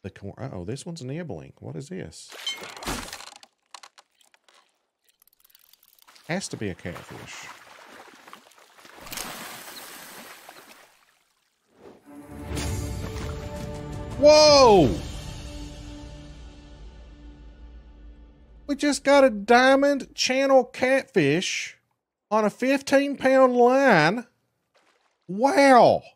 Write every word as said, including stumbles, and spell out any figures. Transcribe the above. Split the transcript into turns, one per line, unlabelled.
The cor- uh oh, this one's nibbling. What is this? Has to be a catfish. Whoa! We just got a diamond channel catfish on a fifteen pound line. Wow.